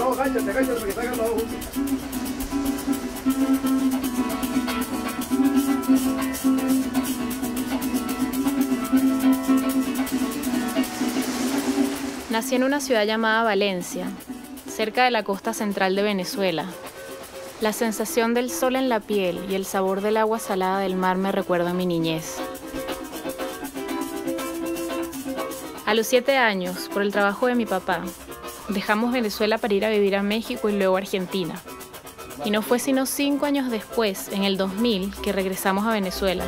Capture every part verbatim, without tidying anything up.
No, cállate, cállate, para que salgan los dos juntos. Nací en una ciudad llamada Valencia, cerca de la costa central de Venezuela. La sensación del sol en la piel y el sabor del agua salada del mar me recuerdan mi niñez. A los siete años, por el trabajo de mi papá, dejamos Venezuela para ir a vivir a México y luego a Argentina. Y no fue sino cinco años después, en el dos mil, que regresamos a Venezuela.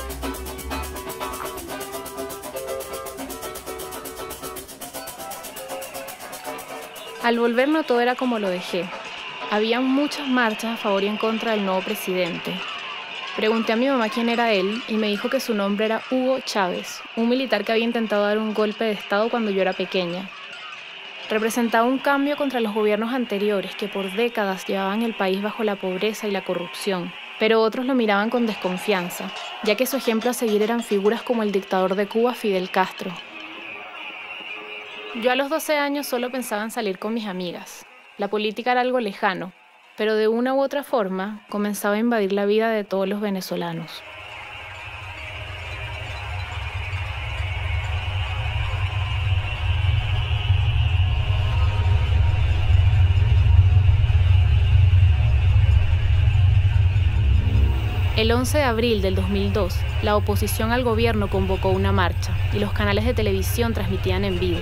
Al volver no todo era como lo dejé. Había muchas marchas a favor y en contra del nuevo presidente. Pregunté a mi mamá quién era él y me dijo que su nombre era Hugo Chávez, un militar que había intentado dar un golpe de estado cuando yo era pequeña. Representaba un cambio contra los gobiernos anteriores que por décadas llevaban el país bajo la pobreza y la corrupción, pero otros lo miraban con desconfianza, ya que su ejemplo a seguir eran figuras como el dictador de Cuba, Fidel Castro. Yo a los doce años solo pensaba en salir con mis amigas. La política era algo lejano, pero de una u otra forma comenzaba a invadir la vida de todos los venezolanos. El once de abril del dos mil dos, la oposición al gobierno convocó una marcha y los canales de televisión transmitían en vivo.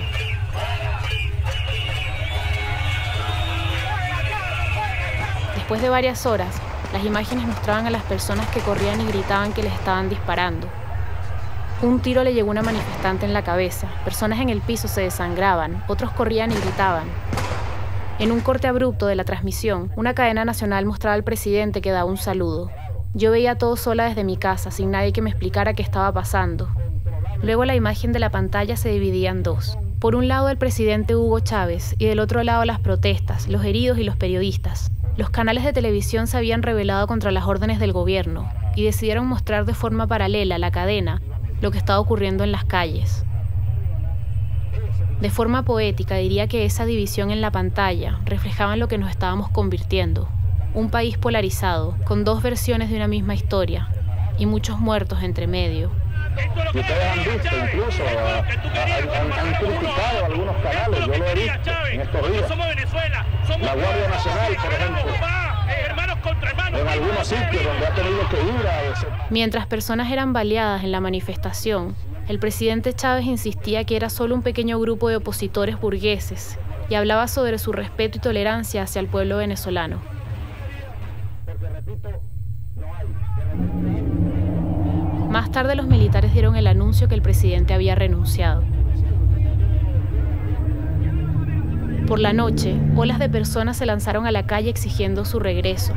Después de varias horas, las imágenes mostraban a las personas que corrían y gritaban que les estaban disparando. Un tiro le llegó a una manifestante en la cabeza, personas en el piso se desangraban, otros corrían y gritaban. En un corte abrupto de la transmisión, una cadena nacional mostraba al presidente que daba un saludo. Yo veía todo sola desde mi casa, sin nadie que me explicara qué estaba pasando. Luego la imagen de la pantalla se dividía en dos. Por un lado el presidente Hugo Chávez y del otro lado las protestas, los heridos y los periodistas. Los canales de televisión se habían rebelado contra las órdenes del gobierno y decidieron mostrar de forma paralela a la cadena lo que estaba ocurriendo en las calles. De forma poética diría que esa división en la pantalla reflejaba en lo que nos estábamos convirtiendo. Un país polarizado, con dos versiones de una misma historia y muchos muertos entre medio. Y ustedes han visto, incluso, a, a, han, han criticado algunos canales, yo lo he visto en estos días. La Guardia Nacional, por ejemplo, en algunos sitios donde ha tenido que ir a... Mientras personas eran baleadas en la manifestación, el presidente Chávez insistía que era solo un pequeño grupo de opositores burgueses y hablaba sobre su respeto y tolerancia hacia el pueblo venezolano. Más tarde los militares dieron el anuncio que el presidente había renunciado. Por la noche, olas de personas se lanzaron a la calle exigiendo su regreso.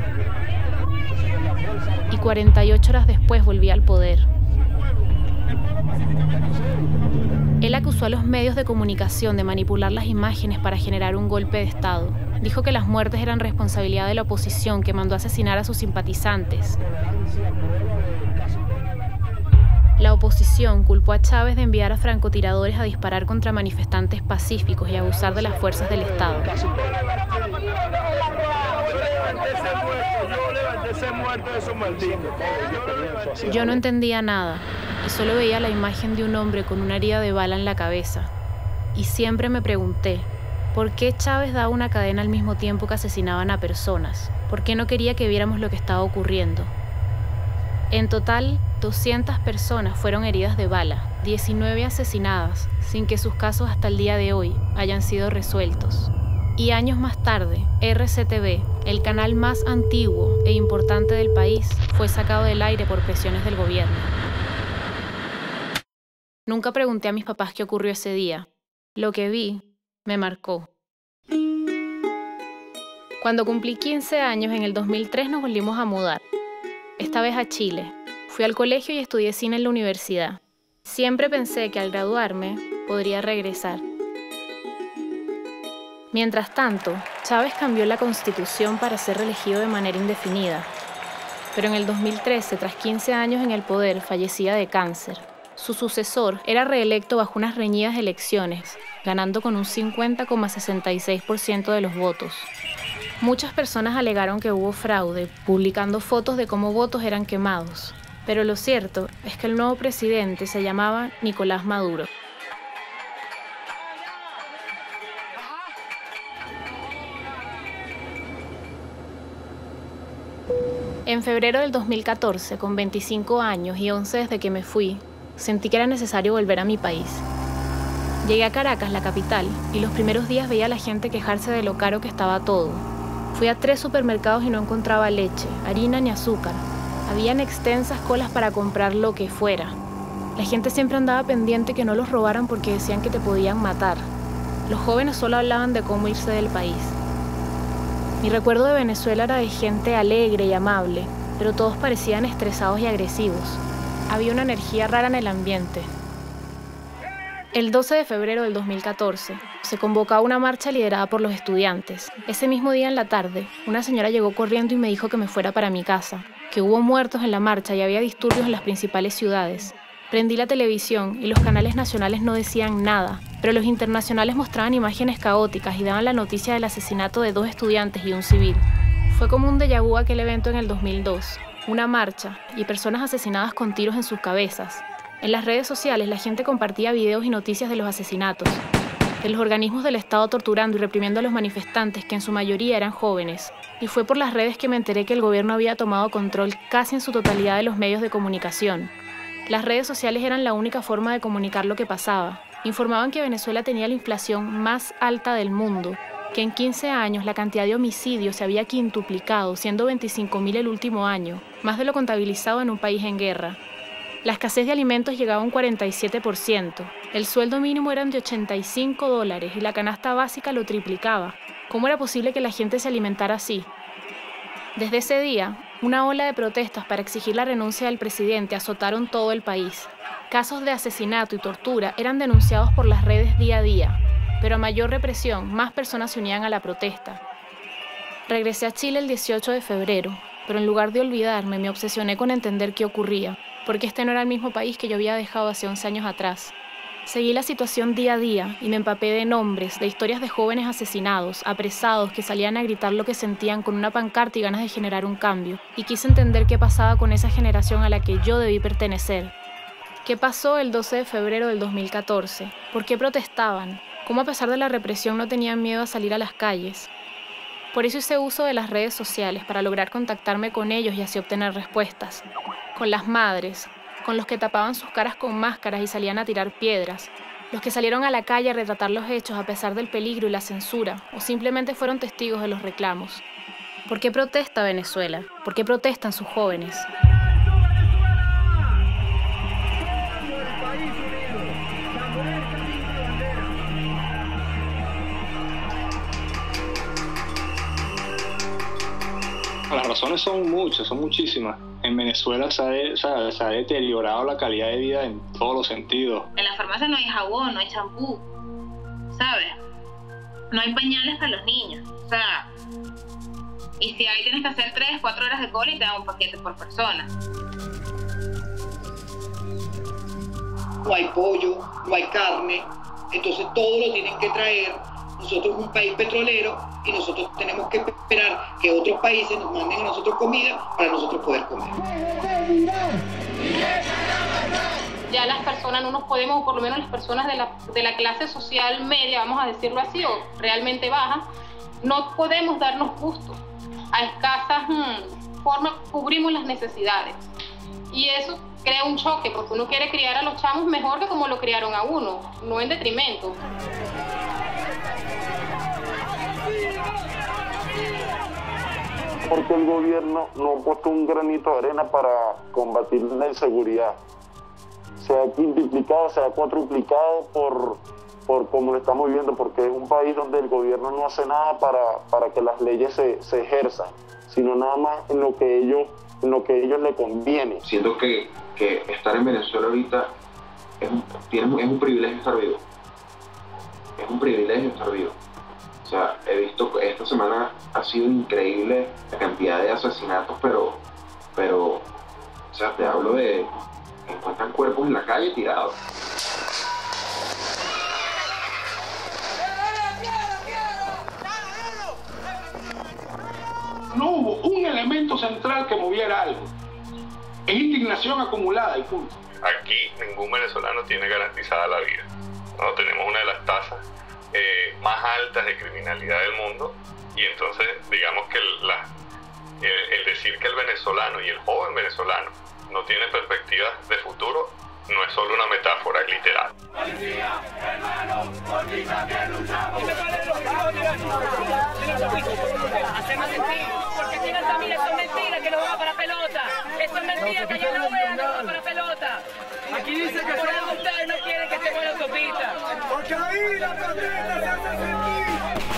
Y cuarenta y ocho horas después volvía al poder. Él acusó a los medios de comunicación de manipular las imágenes para generar un golpe de Estado. Dijo que las muertes eran responsabilidad de la oposición que mandó a asesinar a sus simpatizantes. La oposición culpó a Chávez de enviar a francotiradores a disparar contra manifestantes pacíficos y abusar de las fuerzas del Estado. Yo no entendía nada y solo veía la imagen de un hombre con una herida de bala en la cabeza. Y siempre me pregunté, ¿por qué Chávez daba una cadena al mismo tiempo que asesinaban a personas? ¿Por qué no quería que viéramos lo que estaba ocurriendo? En total, doscientas personas fueron heridas de bala, diecinueve asesinadas, sin que sus casos hasta el día de hoy hayan sido resueltos. Y años más tarde, R C T V, el canal más antiguo e importante del país, fue sacado del aire por presiones del gobierno. Nunca pregunté a mis papás qué ocurrió ese día. Lo que vi me marcó. Cuando cumplí quince años, en el dos mil tres nos volvimos a mudar. Esta vez a Chile. Fui al colegio y estudié cine en la universidad. Siempre pensé que al graduarme podría regresar. Mientras tanto, Chávez cambió la Constitución para ser reelegido de manera indefinida. Pero en el dos mil trece, tras quince años en el poder, fallecía de cáncer. Su sucesor era reelecto bajo unas reñidas elecciones, ganando con un cincuenta coma sesenta y seis por ciento de los votos. Muchas personas alegaron que hubo fraude, publicando fotos de cómo votos eran quemados. Pero lo cierto es que el nuevo presidente se llamaba Nicolás Maduro. En febrero del dos mil catorce, con veinticinco años y once desde que me fui, sentí que era necesario volver a mi país. Llegué a Caracas, la capital, y los primeros días veía a la gente quejarse de lo caro que estaba todo. Fui a tres supermercados y no encontraba leche, harina ni azúcar. Habían extensas colas para comprar lo que fuera. La gente siempre andaba pendiente que no los robaran porque decían que te podían matar. Los jóvenes solo hablaban de cómo irse del país. Mi recuerdo de Venezuela era de gente alegre y amable, pero todos parecían estresados y agresivos. Había una energía rara en el ambiente. El doce de febrero del dos mil catorce, se convocaba una marcha liderada por los estudiantes. Ese mismo día en la tarde, una señora llegó corriendo y me dijo que me fuera para mi casa, que hubo muertos en la marcha y había disturbios en las principales ciudades. Prendí la televisión y los canales nacionales no decían nada, pero los internacionales mostraban imágenes caóticas y daban la noticia del asesinato de dos estudiantes y un civil. Fue como un déjà vu aquel evento en el dos mil dos, una marcha y personas asesinadas con tiros en sus cabezas. En las redes sociales la gente compartía videos y noticias de los asesinatos, de los organismos del Estado torturando y reprimiendo a los manifestantes, que en su mayoría eran jóvenes. Y fue por las redes que me enteré que el gobierno había tomado control casi en su totalidad de los medios de comunicación. Las redes sociales eran la única forma de comunicar lo que pasaba. Informaban que Venezuela tenía la inflación más alta del mundo, que en quince años la cantidad de homicidios se había quintuplicado, siendo veinticinco mil el último año, más de lo contabilizado en un país en guerra. La escasez de alimentos llegaba a un cuarenta y siete por ciento. El sueldo mínimo era de ochenta y cinco dólares y la canasta básica lo triplicaba. ¿Cómo era posible que la gente se alimentara así? Desde ese día, una ola de protestas para exigir la renuncia del presidente azotaron todo el país. Casos de asesinato y tortura eran denunciados por las redes día a día, pero a mayor represión, más personas se unían a la protesta. Regresé a Chile el dieciocho de febrero, pero en lugar de olvidarme, me obsesioné con entender qué ocurría, porque este no era el mismo país que yo había dejado hace once años atrás. Seguí la situación día a día y me empapé de nombres, de historias de jóvenes asesinados, apresados, que salían a gritar lo que sentían con una pancarta y ganas de generar un cambio. Y quise entender qué pasaba con esa generación a la que yo debí pertenecer. ¿Qué pasó el doce de febrero del dos mil catorce? ¿Por qué protestaban? ¿Cómo a pesar de la represión no tenían miedo a salir a las calles? Por eso hice uso de las redes sociales para lograr contactarme con ellos y así obtener respuestas. Con las madres, con los que tapaban sus caras con máscaras y salían a tirar piedras, los que salieron a la calle a retratar los hechos a pesar del peligro y la censura, o simplemente fueron testigos de los reclamos. ¿Por qué protesta Venezuela? ¿Por qué protestan sus jóvenes? Las razones son muchas, son muchísimas. En Venezuela se ha, de, se, ha, se ha deteriorado la calidad de vida en todos los sentidos. En la farmacia no hay jabón, no hay champú, ¿sabes? No hay pañales para los niños, o sea... Y si hay, tienes que hacer tres, cuatro horas de cola y te dan un paquete por persona. No hay pollo, no hay carne, entonces todo lo tienen que traer. Nosotros somos un país petrolero y nosotros tenemos que esperar que otros países nos manden a nosotros comida para nosotros poder comer. Ya las personas no nos podemos, o por lo menos las personas de la, de la clase social media, vamos a decirlo así, o realmente baja, no podemos darnos gusto. A escasas hmm, formas cubrimos las necesidades. Y eso crea un choque, porque uno quiere criar a los chamos mejor que como lo criaron a uno, no en detrimento. Porque el gobierno no ha puesto un granito de arena para combatir la inseguridad. Se ha quintuplicado, se ha cuatruplicado por, por como lo estamos viendo, porque es un país donde el gobierno no hace nada para, para que las leyes se, se ejerzan, sino nada más en lo que ellos, en lo que a ellos les conviene. Siento que, que estar en Venezuela ahorita es un, tiene, es un privilegio estar vivo. Es un privilegio estar vivo. O sea, he visto que esta semana ha sido increíble la cantidad de asesinatos, pero, pero, o sea, te hablo de que encuentran cuerpos en la calle tirados. central que moviera algo. Es indignación acumulada y punto. Aquí ningún venezolano tiene garantizada la vida, ¿no? Tenemos una de las tasas eh, más altas de criminalidad del mundo, y entonces digamos que la, el, el decir que el venezolano y el joven venezolano no tiene perspectivas de futuro no es solo una metáfora, es literal. Policía, hermano, policía que luchamos. Hacernos sentir, porque aquí en Altamira son mentiras que nos va para pelota. Eso es mentira que allá no vean, no va para pelota. Aquí dice que por eso ustedes no quieren que estemos en la autopista. Porque ahí la protesta se hace sentir.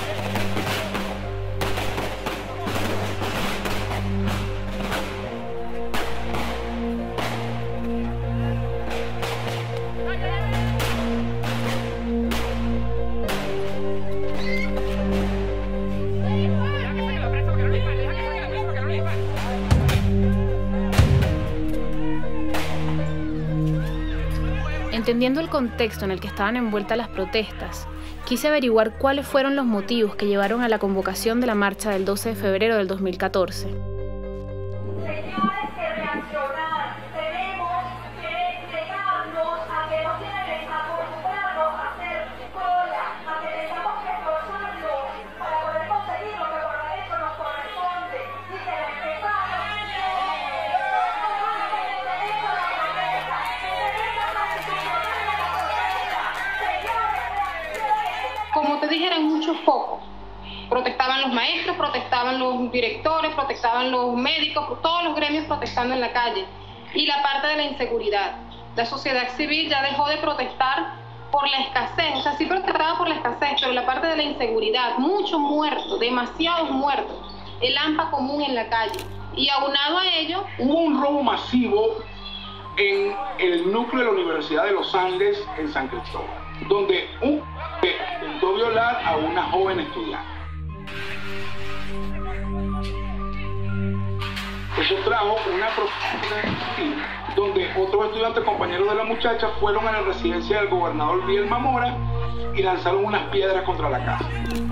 Entendiendo el contexto en el que estaban envueltas las protestas, quise averiguar cuáles fueron los motivos que llevaron a la convocación de la marcha del doce de febrero del dos mil catorce. Como te dije, eran muchos focos. Protestaban los maestros, protestaban los directores, protestaban los médicos, todos los gremios protestando en la calle. Y la parte de la inseguridad. La sociedad civil ya dejó de protestar por la escasez, o sea, sí protestaba por la escasez, pero la parte de la inseguridad, muchos muertos, demasiados muertos, el hampa común en la calle. Y aunado a ello, hubo un robo masivo en el núcleo de la Universidad de los Andes en San Cristóbal, donde un intentó violar a una joven estudiante. Eso trajo una protesta donde otros estudiantes compañeros de la muchacha fueron a la residencia del gobernador Bielma Mora y lanzaron unas piedras contra la casa.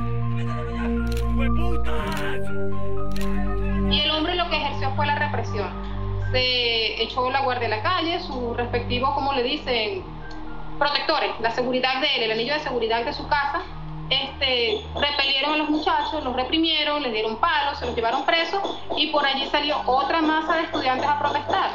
Y el hombre lo que ejerció fue la represión. Se echó la guardia a la calle, sus respectivos, como le dicen, protectores, la seguridad de él, el anillo de seguridad de su casa, este, repelieron a los muchachos, los reprimieron, les dieron palos, se los llevaron presos y por allí salió otra masa de estudiantes a protestar.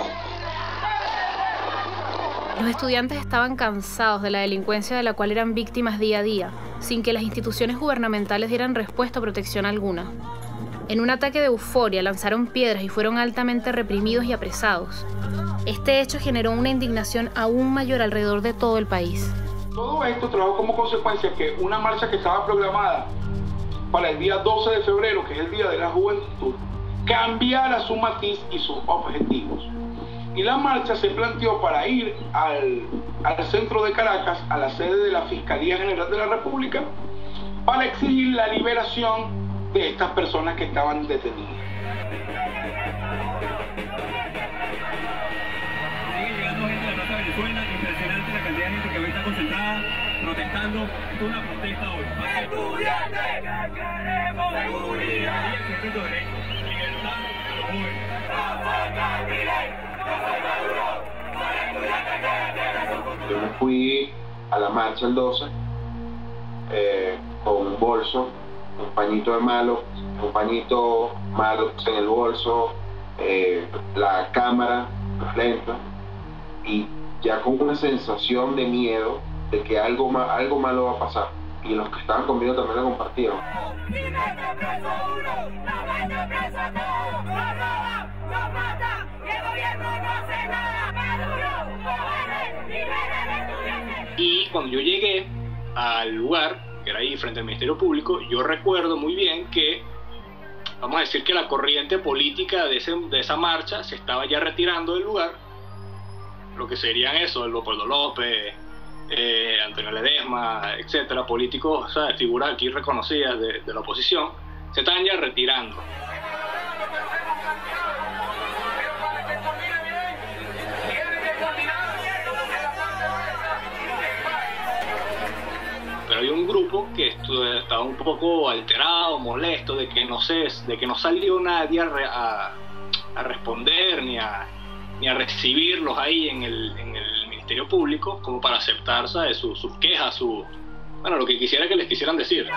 Los estudiantes estaban cansados de la delincuencia de la cual eran víctimas día a día, sin que las instituciones gubernamentales dieran respuesta o protección alguna. En un ataque de euforia lanzaron piedras y fueron altamente reprimidos y apresados. Este hecho generó una indignación aún mayor alrededor de todo el país. Todo esto trajo como consecuencia que una marcha que estaba programada para el día doce de febrero, que es el Día de la Juventud, cambiara su matiz y sus objetivos. Y la marcha se planteó para ir al, al centro de Caracas, a la sede de la Fiscalía General de la República, para exigir la liberación de estas personas que estaban detenidas. Sigue llegando gente de la Plaza Venezuela, impresionante la cantidad de gente que hoy está concentrada, protestando, es una protesta hoy. Estudiantes que queremos seguridad. Y el sujeto de derecho, libertad a los jóvenes. No soy Camille, no soy Maduro, soy estudiante que quiere su futuro. Yo me fui a la marcha el doce eh, con un bolso, un pañito de malo, un pañito malo en el bolso, eh, la cámara, los lentes, y ya con una sensación de miedo de que algo, ma algo malo va a pasar. Y los que estaban conmigo también lo compartieron. Y mete preso uno, no mete preso a todos, no roba, no mata, y el gobierno no hace nada. Maduro, cobarde, libera de estudiantes. Y cuando yo llegué al lugar, que era ahí frente al Ministerio Público, yo recuerdo muy bien que, vamos a decir que la corriente política de, ese, de esa marcha se estaba ya retirando del lugar, lo que serían eso, el Leopoldo López, eh, Antonio Ledesma, etcétera, políticos, o sea, figuras aquí reconocidas de, de la oposición, se estaban ya retirando. Pero había un grupo que estaba un poco alterado, molesto de que no sé, de que no salió nadie a, a responder ni a, ni a recibirlos ahí en el, en el Ministerio Público como para aceptar, ¿sabes?, sus su quejas, su, bueno, lo que quisiera que les quisieran decir.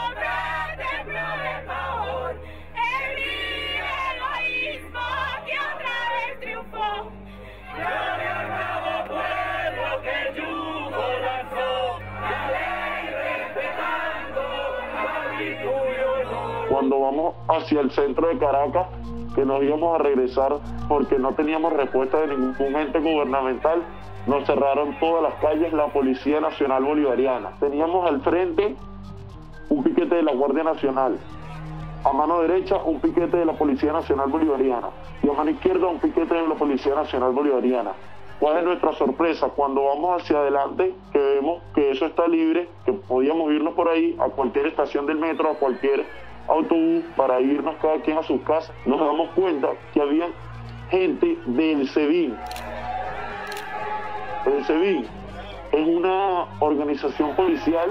Cuando vamos hacia el centro de Caracas, que nos íbamos a regresar porque no teníamos respuesta de ningún ente gubernamental, nos cerraron todas las calles la Policía Nacional Bolivariana. Teníamos al frente un piquete de la Guardia Nacional, a mano derecha un piquete de la Policía Nacional Bolivariana y a mano izquierda un piquete de la Policía Nacional Bolivariana. ¿Cuál es nuestra sorpresa? Cuando vamos hacia adelante, que vemos que eso está libre, que podíamos irnos por ahí a cualquier estación del metro, a cualquier autobús para irnos cada quien a sus casas, nos damos cuenta que había gente del SEBIN. El SEBIN es una organización policial.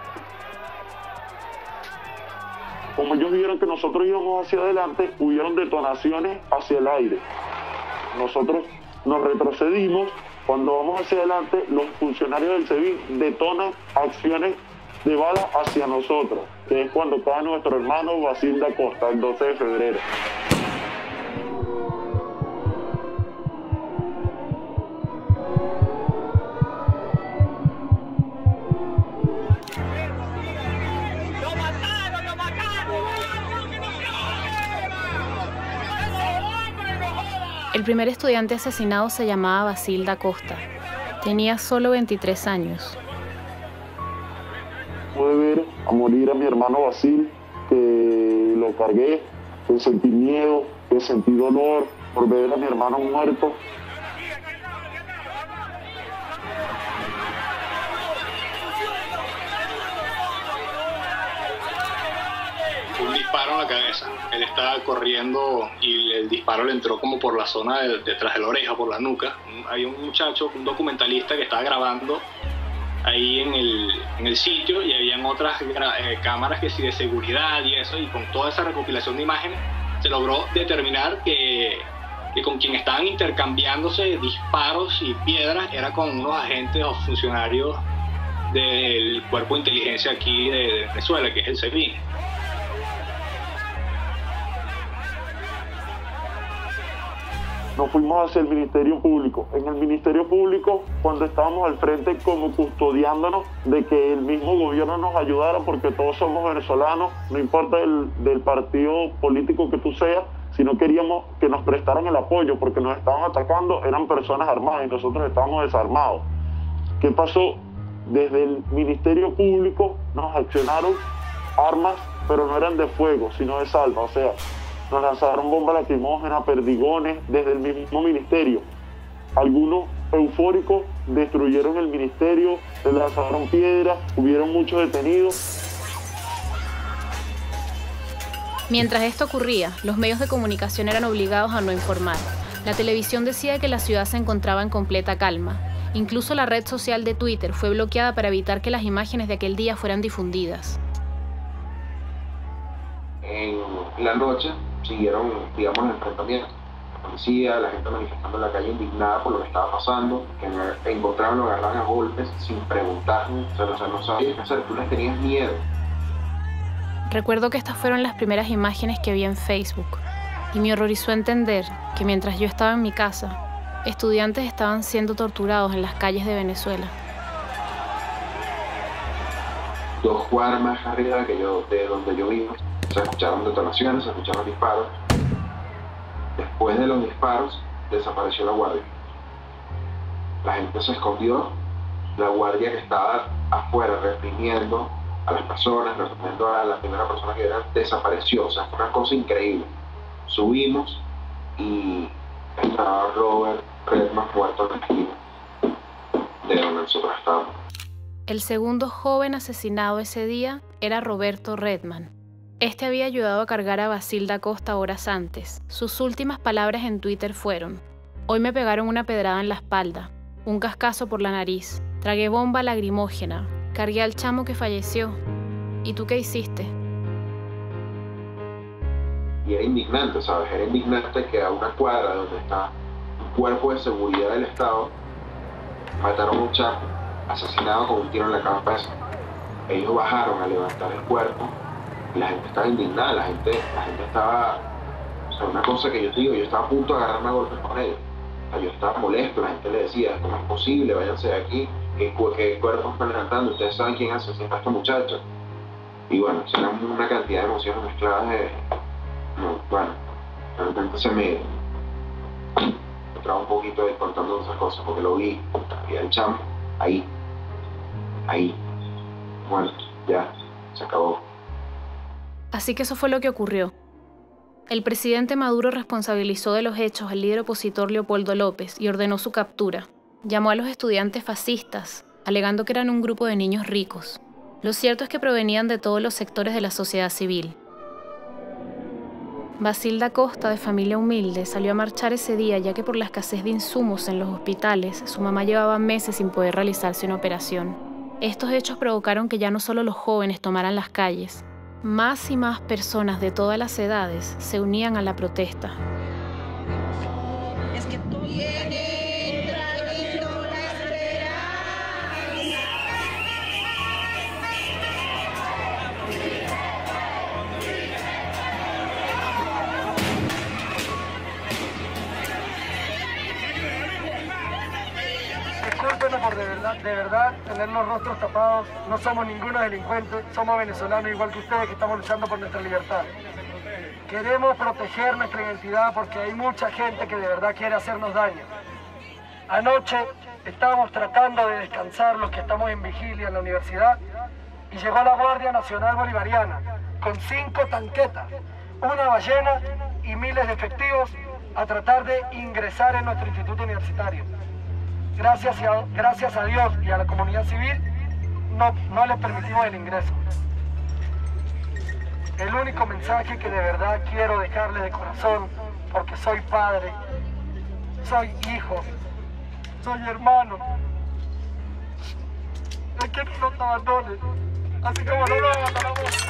Como ellos vieron que nosotros íbamos hacia adelante, hubieron detonaciones hacia el aire. Nosotros nos retrocedimos. Cuando vamos hacia adelante, los funcionarios del SEBIN detonan acciones de bala hacia nosotros, que es cuando cae nuestro hermano Basil da Costa, el doce de febrero. El primer estudiante asesinado se llamaba Basil da Costa. Tenía solo veintitrés años. Pude ver a morir a mi hermano Basil, que lo cargué, que sentí miedo, que sentí dolor por ver a mi hermano muerto. Un disparo en la cabeza. Él estaba corriendo y el disparo le entró como por la zona de, detrás de la oreja, por la nuca. Hay un muchacho, un documentalista que estaba grabando ahí en el, en el sitio y habían otras eh, cámaras que sí de seguridad y eso, y con toda esa recopilación de imágenes se logró determinar que, que con quien estaban intercambiándose disparos y piedras era con unos agentes o funcionarios del Cuerpo de Inteligencia aquí de, de Venezuela, que es el SEBIN. Nos fuimos hacia el Ministerio Público. En el Ministerio Público, cuando estábamos al frente como custodiándonos de que el mismo gobierno nos ayudara, porque todos somos venezolanos, no importa el, del partido político que tú seas, sino queríamos que nos prestaran el apoyo, porque nos estaban atacando, eran personas armadas y nosotros estábamos desarmados. ¿Qué pasó? Desde el Ministerio Público nos accionaron armas, pero no eran de fuego, sino de salva, o sea, nos lanzaron bombas lacrimógenas, perdigones, desde el mismo ministerio. Algunos eufóricos destruyeron el ministerio, le lanzaron piedras, hubieron muchos detenidos. Mientras esto ocurría, los medios de comunicación eran obligados a no informar. La televisión decía que la ciudad se encontraba en completa calma. Incluso la red social de Twitter fue bloqueada para evitar que las imágenes de aquel día fueran difundidas. En la noche siguieron, digamos, los enfrentamientos. La policía, la gente manifestando en la calle indignada por lo que estaba pasando, que me encontraron, lo agarraban a golpes sin preguntar, o sea, o sea, no sabías qué hacer, tú les tenías miedo. Recuerdo que estas fueron las primeras imágenes que vi en Facebook y me horrorizó entender que mientras yo estaba en mi casa, estudiantes estaban siendo torturados en las calles de Venezuela. Dos cuadras más arriba que yo, de donde yo vivo, se escucharon detonaciones, se escucharon disparos. Después de los disparos, desapareció la guardia. La gente se escondió, la guardia que estaba afuera reprimiendo a las personas, reprimiendo a la primera persona que era, desapareció. O sea, fue una cosa increíble. Subimos y estaba Robert Redman muerto en la esquina de donde nosotros estábamos. El segundo joven asesinado ese día era Roberto Redman. Este había ayudado a cargar a Basil da Costa horas antes. Sus últimas palabras en Twitter fueron: hoy me pegaron una pedrada en la espalda, un cascazo por la nariz, tragué bomba lacrimógena, cargué al chamo que falleció. ¿Y tú qué hiciste? y era indignante, ¿sabes? Era indignante que a una cuadra donde está un cuerpo de seguridad del Estado mataron a un chapo asesinado con un tiro en la cabeza. Ellos bajaron a levantar el cuerpo y la gente estaba indignada, la gente, la gente estaba, o sea, una cosa que yo te digo, yo estaba a punto de agarrarme a golpes con ellos. O sea, yo estaba molesto, la gente le decía, ¿cómo es posible? Váyanse de aquí, ¿qué, qué cuerpos están levantando? Ustedes saben quién asesina a esta muchacha. Y bueno, eran una cantidad de emociones mezcladas de, no, bueno, de repente se me, me traba un poquito de contando esas cosas, porque lo vi, vi al chamo, ahí, ahí, bueno, ya, se acabó. Así que eso fue lo que ocurrió. El presidente Maduro responsabilizó de los hechos al líder opositor Leopoldo López y ordenó su captura. Llamó a los estudiantes fascistas, alegando que eran un grupo de niños ricos. Lo cierto es que provenían de todos los sectores de la sociedad civil. Basilda Costa, de familia humilde, salió a marchar ese día ya que por la escasez de insumos en los hospitales, su mamá llevaba meses sin poder realizarse una operación. Estos hechos provocaron que ya no solo los jóvenes tomaran las calles, más y más personas de todas las edades se unían a la protesta. Es que todo viene trayendo la esperanza. Discúlpenos por de verdad, de verdad tener los rostros tapados. No somos ninguno delincuente, somos venezolanos igual que ustedes que estamos luchando por nuestra libertad. Queremos proteger nuestra identidad porque hay mucha gente que de verdad quiere hacernos daño. Anoche estábamos tratando de descansar los que estamos en vigilia en la universidad y llegó la Guardia Nacional Bolivariana con cinco tanquetas, una ballena y miles de efectivos a tratar de ingresar en nuestro instituto universitario. Gracias a, gracias a Dios y a la comunidad civil no, no les permitimos el ingreso. El único mensaje que de verdad quiero dejarles de corazón, porque soy padre, soy hijo, soy hermano, es que no nos abandonen, así como no nos abandonamos.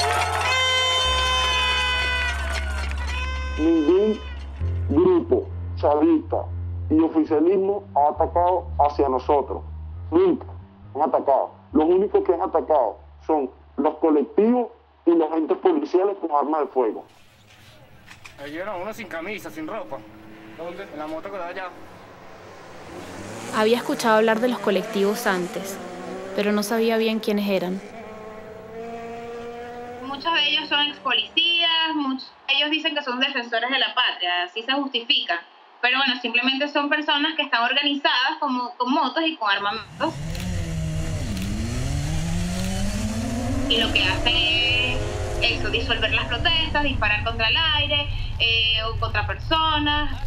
Ningún grupo chavista y oficialismo ha atacado hacia nosotros. Nunca han atacado. Los únicos que han atacado son los colectivos y los agentes policiales con armas de fuego. Ahí llegaron uno sin camisa, sin ropa. ¿Dónde? En la moto que está allá. Había escuchado hablar de los colectivos antes, pero no sabía bien quiénes eran. Muchos de ellos son ex policías, muchos de ellos dicen que son defensores de la patria, así se justifica. Pero bueno, simplemente son personas que están organizadas como, con motos y con armamentos. Y lo que hacen es eso, disolver las protestas, disparar contra el aire eh, o contra personas.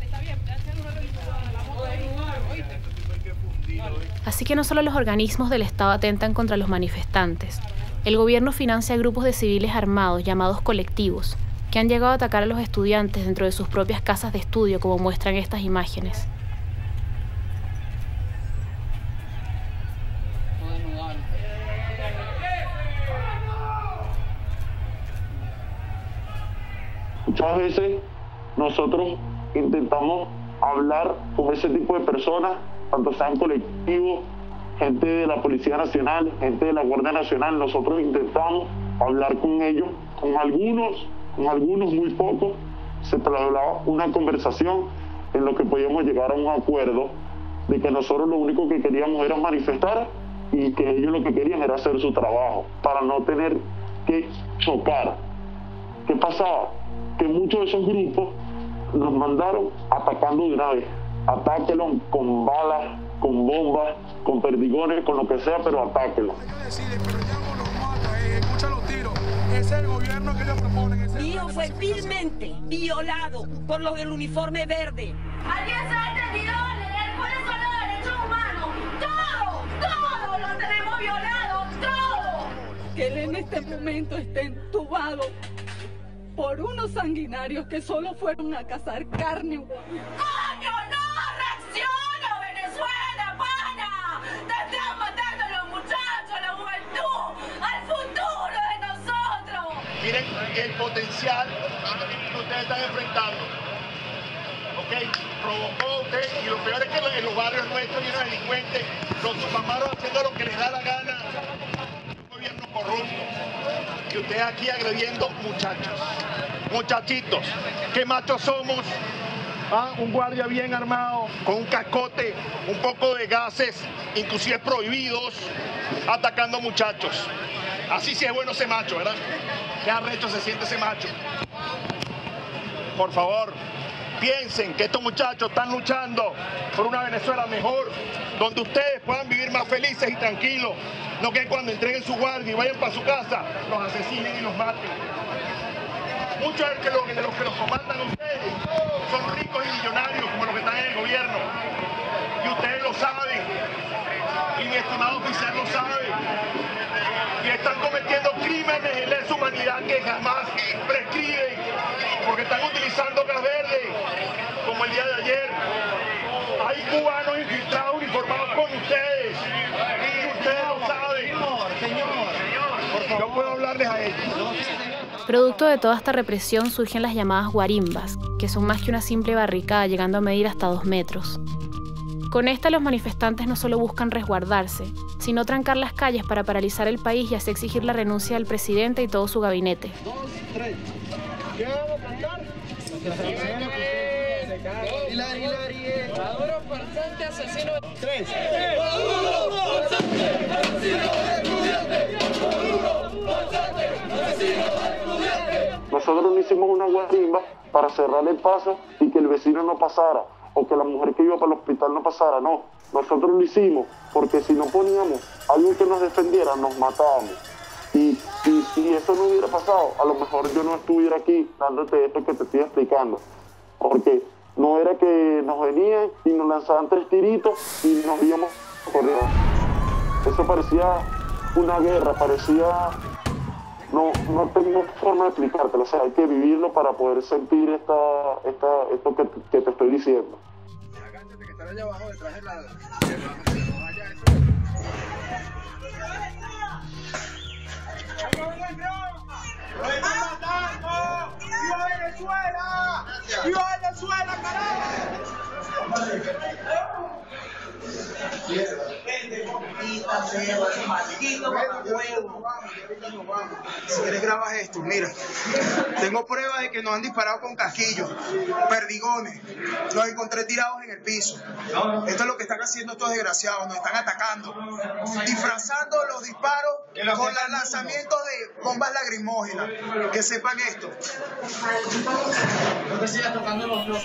Así que no solo los organismos del Estado atentan contra los manifestantes. El gobierno financia grupos de civiles armados llamados colectivos, que han llegado a atacar a los estudiantes dentro de sus propias casas de estudio, como muestran estas imágenes. Muchas veces nosotros intentamos hablar con ese tipo de personas, tanto sean colectivos, gente de la Policía Nacional, gente de la Guardia Nacional. Nosotros intentamos hablar con ellos, con algunos, con algunos muy pocos, se trasladaba una conversación en lo que podíamos llegar a un acuerdo de que nosotros lo único que queríamos era manifestar y que ellos lo que querían era hacer su trabajo, para no tener que chocar. ¿Qué pasaba? Que muchos de esos grupos nos mandaron atacando de una vez. Atáquenlo con balas, con bombas, con perdigones, con lo que sea, pero atáquenlo. Es el gobierno que le proponen. Mi hijo fue vilmente violado por los del uniforme verde. ¿Alguien se ha entendido leer cuáles son los derechos humanos? ¡Todo! ¡Todo lo tenemos violado! ¡Todo! Que él en este momento esté entubado por unos sanguinarios que solo fueron a cazar carne. ¡Coño, no! ¡Reacciona, Venezuela, pana! ¡Te están matando a los muchachos, a la juventud, al futuro de nosotros! Miren, el potencial que ustedes están enfrentando. ¿Ok? Provocó usted, y lo peor es que en los barrios nuestros llenos de delincuentes, los mamaros haciendo lo que les da la gana, un gobierno corrupto, y ustedes aquí agrediendo muchachos, muchachitos, ¿qué machos somos? ¿Ah? Un guardia bien armado, con un cascote, un poco de gases, inclusive prohibidos, atacando muchachos. Así sí es bueno ese macho, ¿verdad? Qué arrecho se siente ese macho. Por favor, piensen que estos muchachos están luchando por una Venezuela mejor, donde ustedes puedan vivir más felices y tranquilos, no que cuando entreguen su guardia y vayan para su casa, los asesinen y los maten. Muchos de los que, de los que los comandan ustedes son ricos y millonarios como los que están en el gobierno. Y ustedes lo saben. Y mi estimado oficial lo sabe. Y están cometiendo crímenes de lesa humanidad que jamás prescriben. Porque están utilizando gas verde, como el día de ayer. Hay cubanos infiltrados uniformados con ustedes. Y ustedes lo saben. Señor, señor. Yo puedo hablarles a ellos. Producto de toda esta represión surgen las llamadas guarimbas, que son más que una simple barricada llegando a medir hasta dos metros. Con esta los manifestantes no solo buscan resguardarse, sino trancar las calles para paralizar el país y así exigir la renuncia del presidente y todo su gabinete. Dos, tres. ¿Qué vamos a cantar? Hilari, Hilari. Maduro, farsante, asesino. Tres. Maduro, farsante, asesino, estudiante. Maduro, farsante, asesino, estudiante. Nosotros no hicimos una guarimba para cerrar el paso y que el vecino no pasara, o que la mujer que iba para el hospital no pasara, no. Nosotros lo hicimos porque si no poníamos algo que nos defendiera, nos matábamos. Y, y si eso no hubiera pasado, a lo mejor yo no estuviera aquí dándote esto que te estoy explicando. Porque no era que nos venían y nos lanzaban tres tiritos y nos íbamos corriendo. Eso parecía una guerra, parecía... No, no tengo forma de explicártelo, o sea, hay que vivirlo para poder sentir esta, esta, esto que, que te estoy diciendo. Agáchate que estará allá abajo detrás de la... ¡Lo están matando! ¡Viva Venezuela! ¡Viva Venezuela, carajo! Si quieres grabas esto, mira. Tengo pruebas de que nos han disparado con casquillos, perdigones. Los encontré tirados en el piso. Esto es lo que están haciendo estos desgraciados. Nos están atacando, disfrazando los disparos con los lanzamientos de bombas lacrimógenas. Que sepan esto. No te sigas tocando los dos.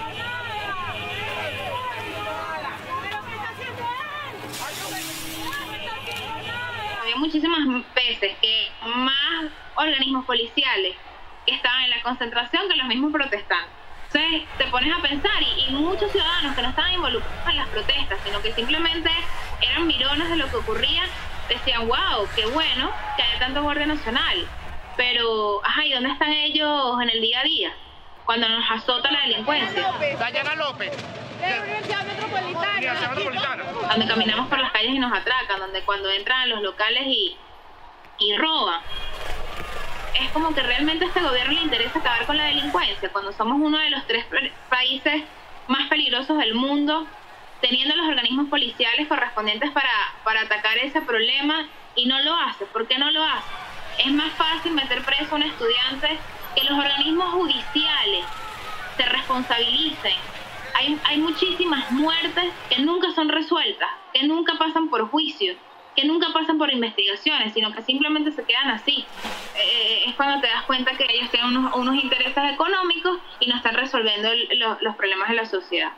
Había muchísimas veces que más organismos policiales que estaban en la concentración que los mismos protestantes. Entonces te pones a pensar y, y muchos ciudadanos que no estaban involucrados en las protestas, sino que simplemente eran mirones de lo que ocurría, decían, wow, qué bueno que haya tanto Guardia Nacional. Pero, ajá, ¿y dónde están ellos en el día a día? Cuando nos azota la delincuencia. Dayana López. De la Universidad Metropolitana. Universidad Metropolitana. Donde caminamos por las calles y nos atracan, donde cuando entran a los locales y, y roban. Es como que realmente a este gobierno le interesa acabar con la delincuencia, cuando somos uno de los tres países más peligrosos del mundo, teniendo los organismos policiales correspondientes para, para atacar ese problema, y no lo hace. ¿Por qué no lo hace? Es más fácil meter preso a un estudiante, que los organismos judiciales se responsabilicen. Hay, hay muchísimas muertes que nunca son resueltas, que nunca pasan por juicio, que nunca pasan por investigaciones, sino que simplemente se quedan así. Eh, es cuando te das cuenta que ellos tienen unos, unos intereses económicos y no están resolviendo el, los, los problemas de la sociedad.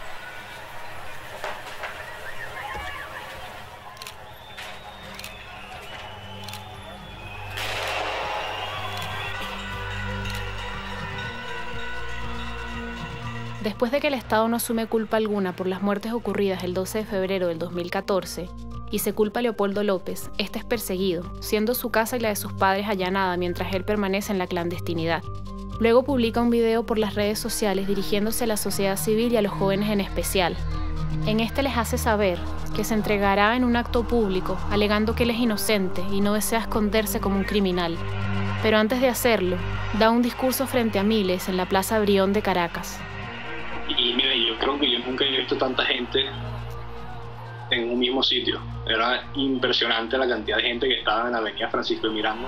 Después de que el Estado no asume culpa alguna por las muertes ocurridas el doce de febrero del dos mil catorce y se culpa a Leopoldo López, este es perseguido, siendo su casa y la de sus padres allanada mientras él permanece en la clandestinidad. Luego publica un video por las redes sociales dirigiéndose a la sociedad civil y a los jóvenes en especial. En este les hace saber que se entregará en un acto público, alegando que él es inocente y no desea esconderse como un criminal. Pero antes de hacerlo, da un discurso frente a miles en la Plaza Brión de Caracas. Y mira, yo creo que yo nunca he visto tanta gente en un mismo sitio. Era impresionante la cantidad de gente que estaba en la avenida Francisco de Miranda.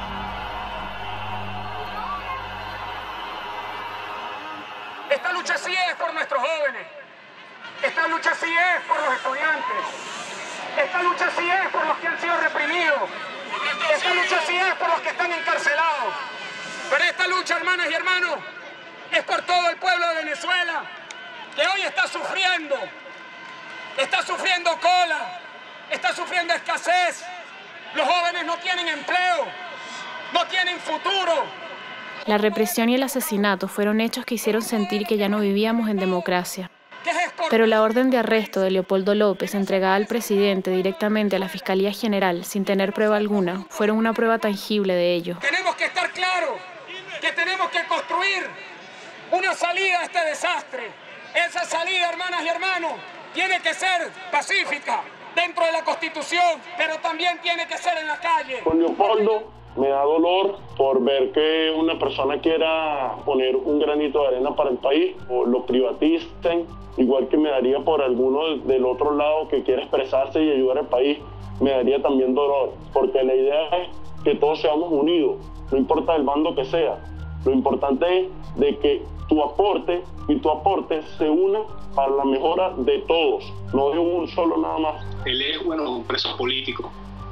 Esta lucha sí es por nuestros jóvenes. Esta lucha sí es por los estudiantes. Esta lucha sí es por los que han sido reprimidos. Esta lucha sí es por los que están encarcelados. Pero esta lucha, hermanas y hermanos, es por todo el pueblo de Venezuela, que hoy está sufriendo. Está sufriendo cola, está sufriendo escasez. Los jóvenes no tienen empleo, no tienen futuro. La represión y el asesinato fueron hechos que hicieron sentir que ya no vivíamos en democracia. Pero la orden de arresto de Leopoldo López, entregada al presidente directamente a la Fiscalía General sin tener prueba alguna, fueron una prueba tangible de ello. Tenemos que estar claros que tenemos que construir una salida a este desastre. Esa salida, hermanas y hermanos, tiene que ser pacífica dentro de la Constitución, pero también tiene que ser en la calle. Con Leopoldo me da dolor por ver que una persona quiera poner un granito de arena para el país o lo privaticen, igual que me daría por alguno del otro lado que quiera expresarse y ayudar al país, me daría también dolor, porque la idea es que todos seamos unidos, no importa el bando que sea. Lo importante es de que tu aporte y tu aporte se una para la mejora de todos, no de un solo nada más. Él es, bueno, un preso político.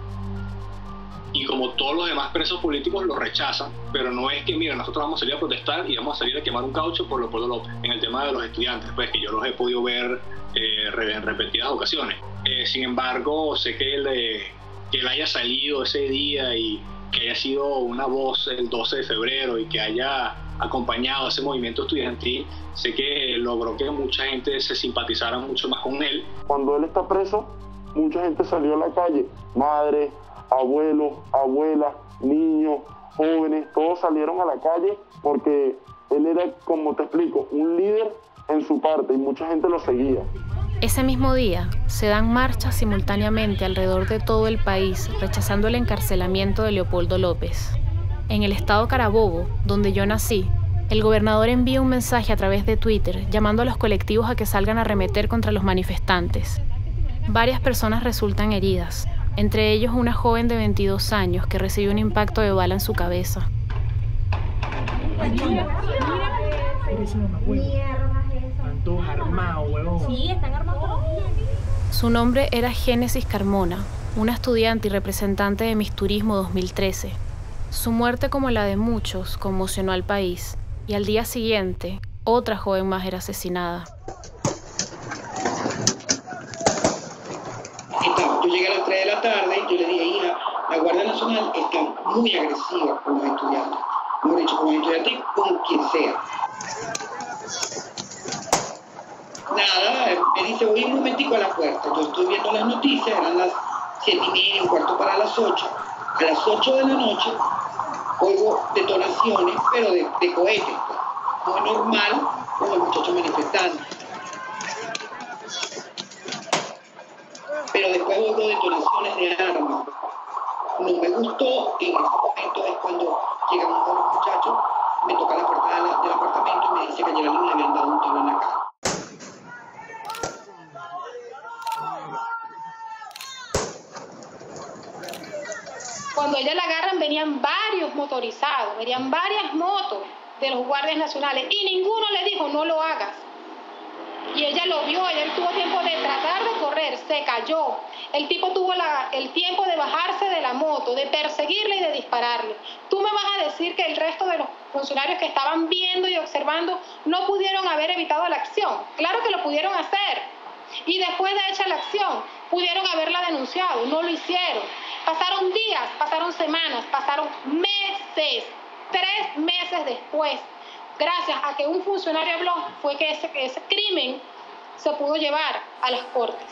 Y como todos los demás presos políticos lo rechazan, pero no es que, mira, nosotros vamos a salir a protestar y vamos a salir a quemar un caucho por Leopoldo López. En el tema de los estudiantes, pues que yo los he podido ver eh, en repetidas ocasiones. Eh, sin embargo, sé que él, eh, que él haya salido ese día y que haya sido una voz el doce de febrero y que haya acompañado ese movimiento estudiantil, sé que logró que mucha gente se simpatizara mucho más con él. Cuando él está preso, mucha gente salió a la calle, madres, abuelos, abuelas, niños, jóvenes, todos salieron a la calle porque él era, como te explico, un líder en su parte y mucha gente lo seguía. Ese mismo día se dan marchas simultáneamente alrededor de todo el país rechazando el encarcelamiento de Leopoldo López. En el estado Carabobo, donde yo nací, el gobernador envía un mensaje a través de Twitter llamando a los colectivos a que salgan a arremeter contra los manifestantes. Varias personas resultan heridas, entre ellos una joven de veintidós años que recibió un impacto de bala en su cabeza. Su nombre era Génesis Carmona, una estudiante y representante de Miss Turismo dos mil trece. Su muerte, como la de muchos, conmocionó al país, y al día siguiente, otra joven más era asesinada. Yo llegué a las tres de la tarde y yo le dije, hija, la Guardia Nacional está muy agresiva con los estudiantes. Hemos dicho, con los estudiantes y con quien sea. Nada, me dice, voy un momentico a la puerta. Yo estoy viendo las noticias, eran las siete y media, un cuarto para las ocho. A las ocho de la noche oigo detonaciones, pero de, de cohetes, muy normal con los muchachos manifestantes. Pero después oigo detonaciones de armas. No me gustó, en ese momento es cuando llegan uno de los muchachos, me toca la puerta de la, del apartamento y me dice que a Geraldine le habían dado un tiro en la cara. Cuando ella la agarran venían varios motorizados, venían varias motos de los guardias nacionales y ninguno le dijo no lo hagas. Y ella lo vio, ella tuvo tiempo de tratar de correr, se cayó. El tipo tuvo la, el tiempo de bajarse de la moto, de perseguirle y de dispararle. Tú me vas a decir que el resto de los funcionarios que estaban viendo y observando no pudieron haber evitado la acción. Claro que lo pudieron hacer. Y después de hecha la acción, pudieron haberla denunciado, no lo hicieron. Pasaron días, pasaron semanas, pasaron meses, tres meses después. Gracias a que un funcionario habló, fue que ese, ese crimen se pudo llevar a las cortes.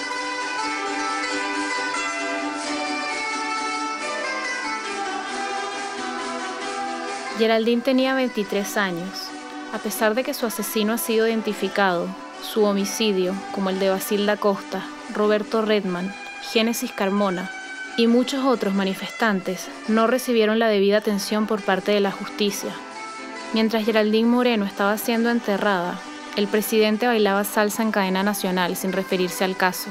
Geraldine tenía veintitrés años. A pesar de que su asesino ha sido identificado, su homicidio, como el de Basilda Costa, Roberto Redman, Génesis Carmona, Y muchos otros manifestantes no recibieron la debida atención por parte de la justicia. Mientras Geraldine Moreno estaba siendo enterrada, el presidente bailaba salsa en cadena nacional sin referirse al caso.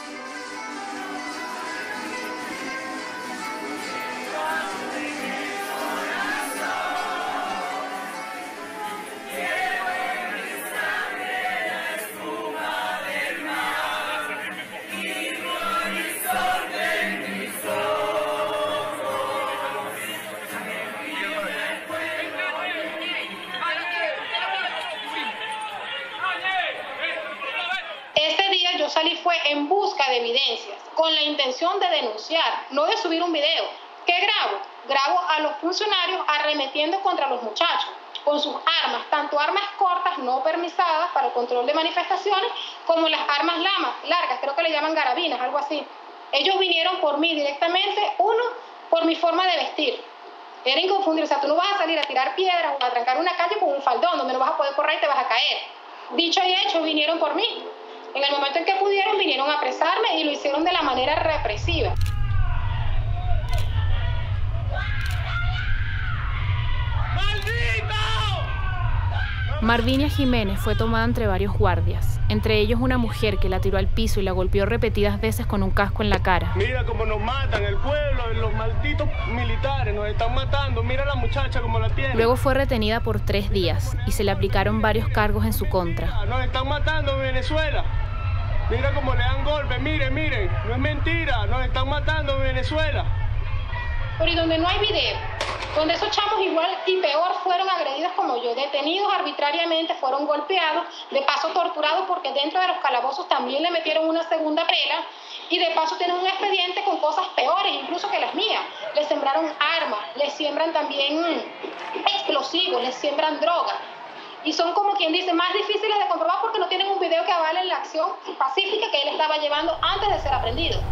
Salí fue en busca de evidencias, con la intención de denunciar, no de subir un video. ¿Qué grabo? Grabo a los funcionarios arremetiendo contra los muchachos, con sus armas, tanto armas cortas no permisadas para el control de manifestaciones, como las armas lamas, largas, creo que le llaman garabinas, algo así. Ellos vinieron por mí directamente, uno, por mi forma de vestir. Era inconfundible, o sea, tú no vas a salir a tirar piedras o a trancar una calle con un faldón, donde no vas a poder correr y te vas a caer. Dicho y hecho, vinieron por mí. En el momento en que pudieron, vinieron a apresarme y lo hicieron de la manera represiva. Marvinia Jiménez fue tomada entre varios guardias, entre ellos una mujer que la tiró al piso y la golpeó repetidas veces con un casco en la cara. Mira cómo nos matan, el pueblo, los malditos militares nos están matando, mira a la muchacha cómo la tiene. Luego fue retenida por tres días y se le aplicaron varios cargos en su contra. Nos están matando en Venezuela. Mira cómo le dan golpes, miren, miren, no es mentira, nos están matando en Venezuela. Pero y donde no hay video, donde esos chamos igual y peor fueron agredidos como yo, detenidos arbitrariamente, fueron golpeados, de paso torturados porque dentro de los calabozos también le metieron una segunda pela y de paso tienen un expediente con cosas peores incluso que las mías. Les sembraron armas, les siembran también explosivos, les siembran drogas. Y son, como quien dice, más difíciles de comprobar porque no tienen un video que avale la acción pacífica que él estaba llevando antes de ser aprendido.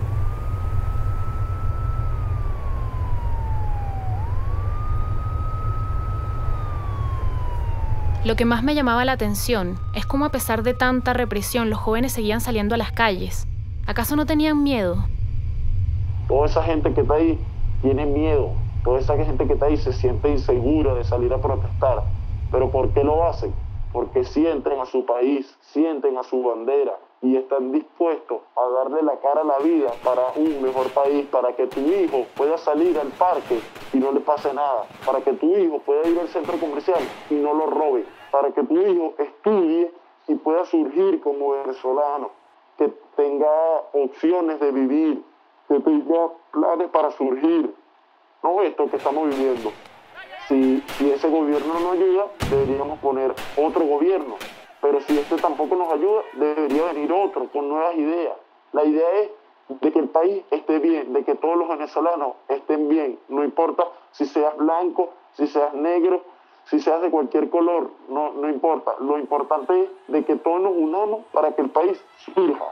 Lo que más me llamaba la atención es cómo, a pesar de tanta represión, los jóvenes seguían saliendo a las calles. ¿Acaso no tenían miedo? Toda esa gente que está ahí tiene miedo. Toda esa gente que está ahí se siente insegura de salir a protestar. ¿Pero por qué lo hacen? Porque sienten a su país, sienten a su bandera y están dispuestos a darle la cara a la vida para un mejor país, para que tu hijo pueda salir al parque y no le pase nada, para que tu hijo pueda ir al centro comercial y no lo robe, para que tu hijo estudie y pueda surgir como venezolano, que tenga opciones de vivir, que tenga planes para surgir. No esto que estamos viviendo. Si, si ese gobierno no ayuda, deberíamos poner otro gobierno. Pero si este tampoco nos ayuda, debería venir otro con nuevas ideas. La idea es de que el país esté bien, de que todos los venezolanos estén bien. No importa si seas blanco, si seas negro, si seas de cualquier color, no, no importa. Lo importante es de que todos nos unamos para que el país surja.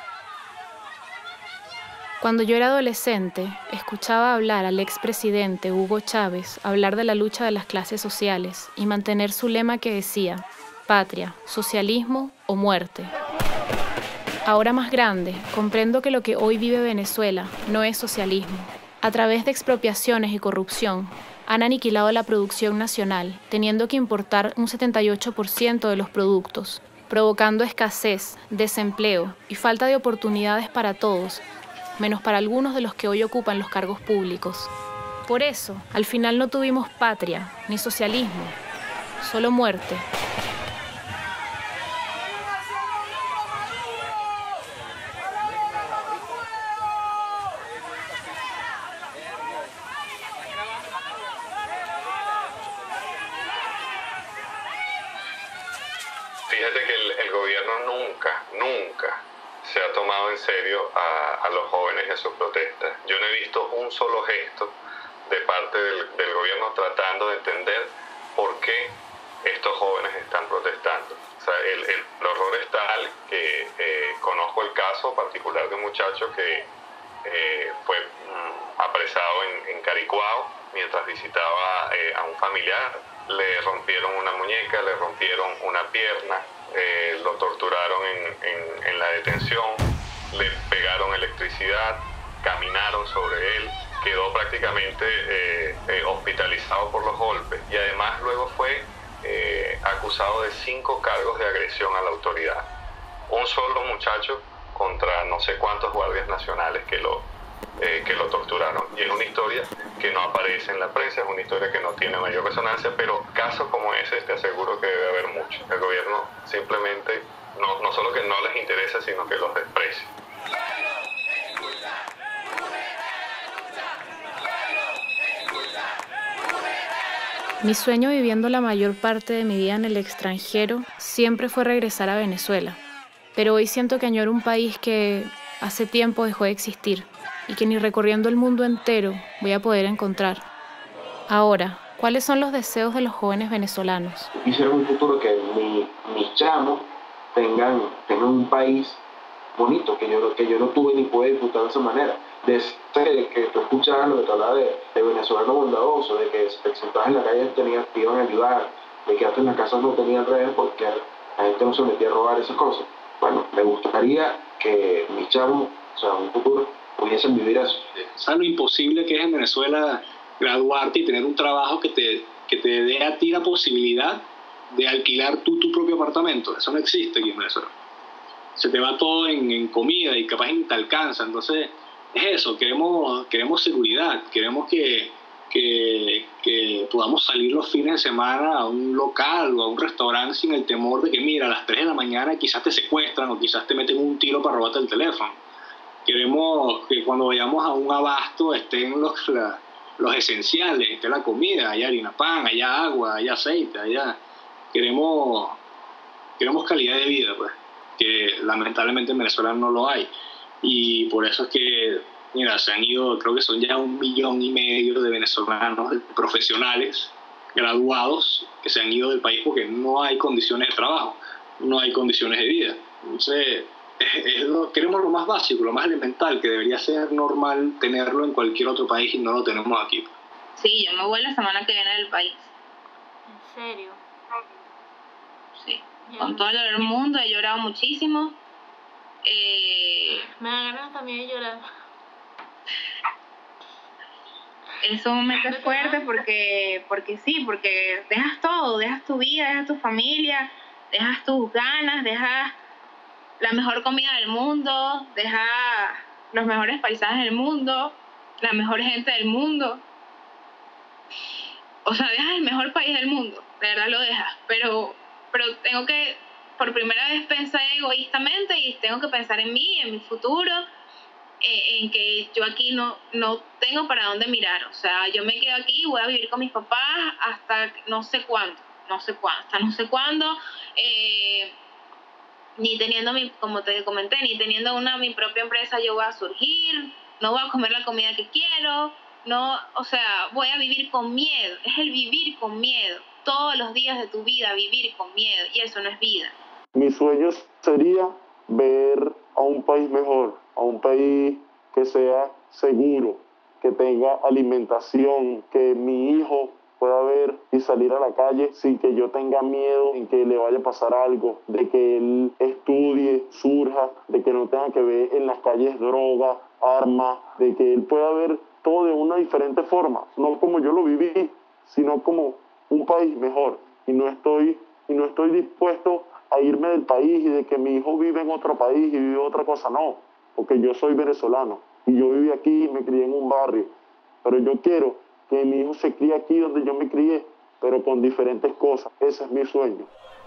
Cuando yo era adolescente, escuchaba hablar al expresidente Hugo Chávez hablar de la lucha de las clases sociales y mantener su lema que decía: patria, socialismo o muerte. Ahora más grande, comprendo que lo que hoy vive Venezuela no es socialismo. A través de expropiaciones y corrupción, han aniquilado la producción nacional, teniendo que importar un setenta y ocho por ciento de los productos, provocando escasez, desempleo y falta de oportunidades para todos, menos para algunos de los que hoy ocupan los cargos públicos. Por eso, al final no tuvimos patria, ni socialismo, solo muerte. Fíjate que el, el gobierno nunca, nunca se ha tomado en serio a, a los jóvenes en sus protestas. Yo no he visto un solo gesto de parte del, del gobierno tratando de entender por qué estos jóvenes están protestando. O sea, el, el, el horror es tal que eh, conozco el caso particular de un muchacho que eh, fue mm, apresado en, en Caricuao mientras visitaba eh, a un familiar. Le rompieron una muñeca, le rompieron una pierna, eh, lo torturaron en, en, en la detención, le pegaron electricidad, caminaron sobre él, quedó prácticamente eh, eh, hospitalizado por los golpes y además luego fue eh, acusado de cinco cargos de agresión a la autoridad. Un solo muchacho contra no sé cuántos guardias nacionales que lo, eh, que lo torturaron. Y es una historia que no aparece en la prensa, es una historia que no tiene mayor resonancia, pero casos como ese te aseguro que debe haber muchos. El gobierno simplemente no, no solo que no les interesa, sino que los desprecia. Mi sueño viviendo la mayor parte de mi vida en el extranjero siempre fue regresar a Venezuela. Pero hoy siento que añoro un país que hace tiempo dejó de existir y que ni recorriendo el mundo entero voy a poder encontrar. Ahora, ¿cuáles son los deseos de los jóvenes venezolanos? Quisiera un futuro que mi, mis chamos tengan, tengan un país bonito, que yo, que yo no tuve ni pude disfrutar de esa manera. De ese, que tú escuchabas lo que te hablaba de, de venezolano bondadoso, de que si te sentabas en la calle tenían, te iban a ayudar, de que antes en las casas no tenían redes porque la gente no se metía a robar esas cosas. Bueno, me gustaría que mis chavos, o sea, en un futuro, pudiesen vivir eso. ¿Sabes lo imposible que es en Venezuela graduarte y tener un trabajo que te, que te dé a ti la posibilidad de alquilar tú tu propio apartamento? Eso no existe aquí en Venezuela. Se te va todo en, en comida y capaz ni te alcanza. Entonces, es eso, queremos, queremos seguridad, queremos que, que, que podamos salir los fines de semana a un local o a un restaurante sin el temor de que, mira, a las tres de la mañana quizás te secuestran o quizás te meten un tiro para robarte el teléfono. Queremos que cuando vayamos a un abasto estén los, la, los esenciales, esté la comida, haya harina pan, haya agua, haya aceite, haya... Queremos, queremos calidad de vida, pues, que lamentablemente en Venezuela no lo hay. Y por eso es que, mira, se han ido, creo que son ya un millón y medio de venezolanos profesionales, graduados, que se han ido del país porque no hay condiciones de trabajo, no hay condiciones de vida. Entonces, es, es lo, queremos lo más básico, lo más elemental, que debería ser normal tenerlo en cualquier otro país y no lo tenemos aquí. Sí, yo me voy la semana que viene del país. ¿En serio? Sí, con todo el dolor del mundo, he llorado muchísimo. Eh, me da ganas también de llorar. Es un momento fuerte porque, porque sí, porque dejas todo, dejas tu vida, dejas tu familia, dejas tus ganas, dejas la mejor comida del mundo, dejas los mejores paisajes del mundo, la mejor gente del mundo. O sea, dejas el mejor país del mundo, de verdad lo dejas, pero, pero tengo que por primera vez pensar egoístamente y tengo que pensar en mí, en mi futuro, eh, en que yo aquí no, no tengo para dónde mirar. O sea, yo me quedo aquí, voy a vivir con mis papás hasta no sé cuándo, no sé cuándo, hasta no sé cuándo, eh, ni teniendo, mi, como te comenté, ni teniendo una mi propia empresa yo voy a surgir, no voy a comer la comida que quiero, no, o sea, voy a vivir con miedo, es el vivir con miedo. Todos los días de tu vida vivir con miedo, y eso no es vida. Mi sueño sería ver a un país mejor, a un país que sea seguro, que tenga alimentación, que mi hijo pueda ver y salir a la calle sin que yo tenga miedo en que le vaya a pasar algo, de que él estudie, surja, de que no tenga que ver en las calles droga, armas, de que él pueda ver todo de una diferente forma, no como yo lo viví, sino como un país mejor. Y no estoy, y no estoy dispuesto a irme del país y de que mi hijo vive en otro país y vive otra cosa, no, porque yo soy venezolano y yo viví aquí y me crié en un barrio, pero yo quiero que mi hijo se críe aquí donde yo me crié, pero con diferentes cosas. Ese es mi sueño.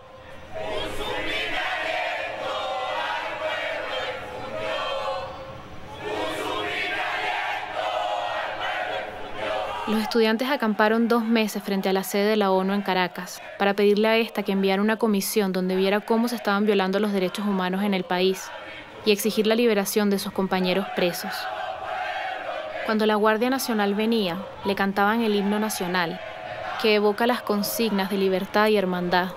Los estudiantes acamparon dos meses frente a la sede de la ONU en Caracas para pedirle a esta que enviara una comisión donde viera cómo se estaban violando los derechos humanos en el país y exigir la liberación de sus compañeros presos. Cuando la Guardia Nacional venía, le cantaban el himno nacional, que evoca las consignas de libertad y hermandad.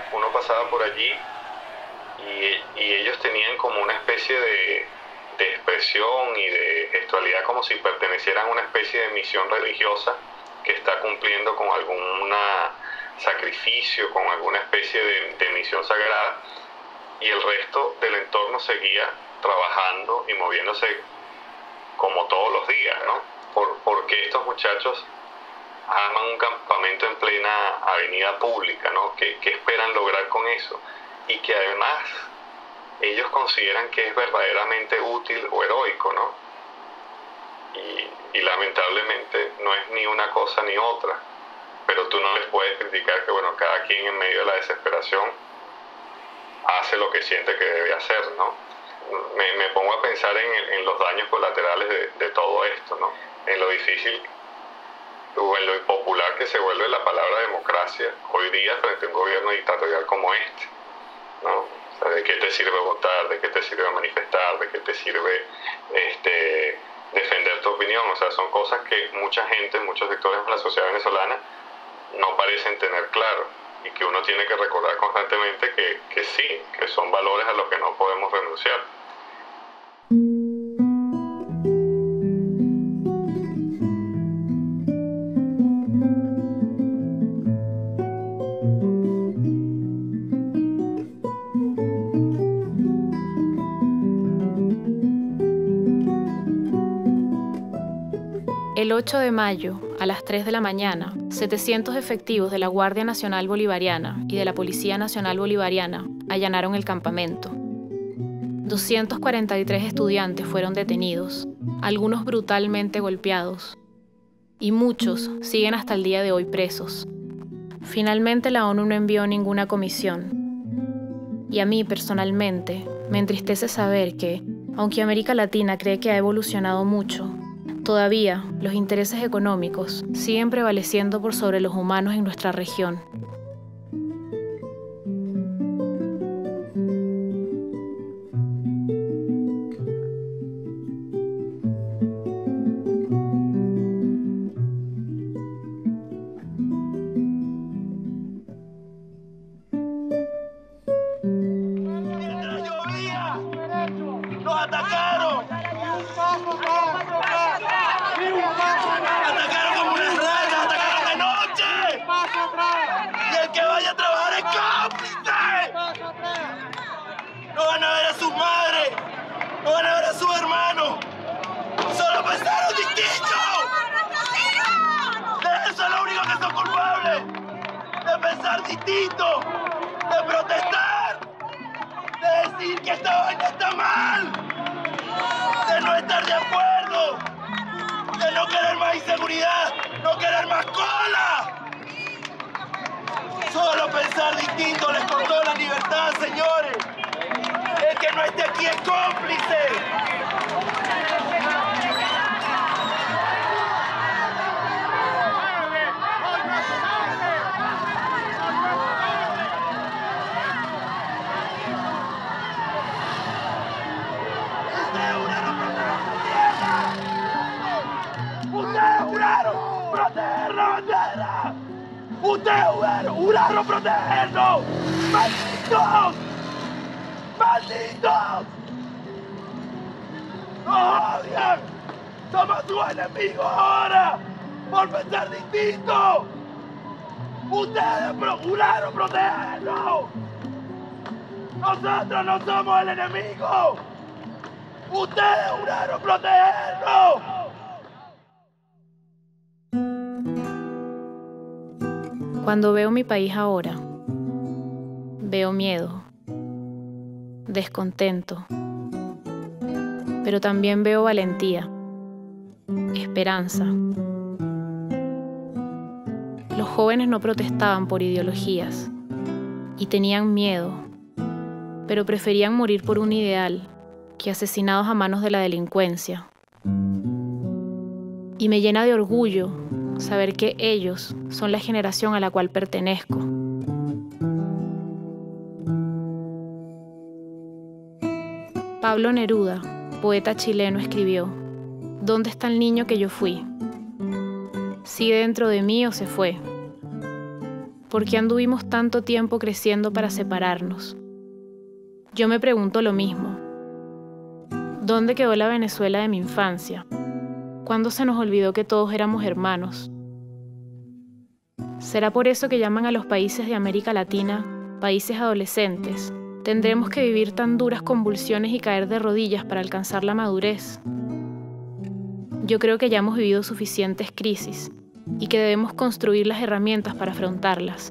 Por allí y, y ellos tenían como una especie de, de expresión y de gestualidad como si pertenecieran a una especie de misión religiosa que está cumpliendo con algún sacrificio, con alguna especie de, de misión sagrada, y el resto del entorno seguía trabajando y moviéndose como todos los días, ¿no? Por, porque estos muchachos arman un campamento en plena avenida pública, ¿no? ¿Qué, qué esperan lograr con eso? Y que además ellos consideran que es verdaderamente útil o heroico, ¿no? Y, y lamentablemente no es ni una cosa ni otra, pero tú no les puedes criticar que, bueno, cada quien en medio de la desesperación hace lo que siente que debe hacer, ¿no? Me, me pongo a pensar en, en los daños colaterales de, de todo esto, ¿no? En lo difícil o en lo impopular que se vuelve la palabra democracia hoy día frente a un gobierno dictatorial como este, ¿no? O sea, ¿de qué te sirve votar? ¿De qué te sirve manifestar? ¿De qué te sirve este, defender tu opinión? O sea, son cosas que mucha gente, muchos sectores de la sociedad venezolana no parecen tener claro, y que uno tiene que recordar constantemente que, que sí, que son valores a los que no podemos renunciar. El ocho de mayo, a las tres de la mañana, setecientos efectivos de la Guardia Nacional Bolivariana y de la Policía Nacional Bolivariana allanaron el campamento. doscientos cuarenta y tres estudiantes fueron detenidos, algunos brutalmente golpeados, y muchos siguen hasta el día de hoy presos. Finalmente la ONU no envió ninguna comisión. Y a mí, personalmente, me entristece saber que, aunque América Latina cree que ha evolucionado mucho, todavía los intereses económicos siguen prevaleciendo por sobre los humanos en nuestra región. ¡Nos atacaron! ¡Atacaron como unas ratas! ¡Atacaron de noche! ¡Y el que vaya a trabajar es cómplice! ¡No van a ver a sus madres! ¡No van a ver a sus hermanos! ¡Solo pensaron distinto! ¡De eso es lo único que son culpables! ¡De pensar distinto! ¡De protestar! ¡De decir que esta vaina está mal! ¡De no estar de acuerdo! ¡De no querer más inseguridad! ¡No querer más cola! Solo pensar distinto les costó la libertad, señores. El que no esté aquí es cómplice. ¡Ustedes juraron protegernos, bandera! ¡Ustedes juraron, juraron protegernos! ¡Malditos! ¡Malditos! ¡Nos odian! ¡Somos sus enemigos ahora! ¡Por pensar distinto! ¡Ustedes pro juraron protegernos! ¡Nosotros no somos el enemigo! ¡Ustedes juraron protegernos! Cuando veo mi país ahora, veo miedo, descontento, pero también veo valentía, esperanza. Los jóvenes no protestaban por ideologías y tenían miedo, pero preferían morir por un ideal que asesinados a manos de la delincuencia. Y me llena de orgullo saber que ellos son la generación a la cual pertenezco. Pablo Neruda, poeta chileno, escribió: ¿Dónde está el niño que yo fui? ¿Sigue dentro de mí o se fue? ¿Por qué anduvimos tanto tiempo creciendo para separarnos? Yo me pregunto lo mismo. ¿Dónde quedó la Venezuela de mi infancia? ¿Cuándo se nos olvidó que todos éramos hermanos? ¿Será por eso que llaman a los países de América Latina países adolescentes? ¿Tendremos que vivir tan duras convulsiones y caer de rodillas para alcanzar la madurez? Yo creo que ya hemos vivido suficientes crisis y que debemos construir las herramientas para afrontarlas.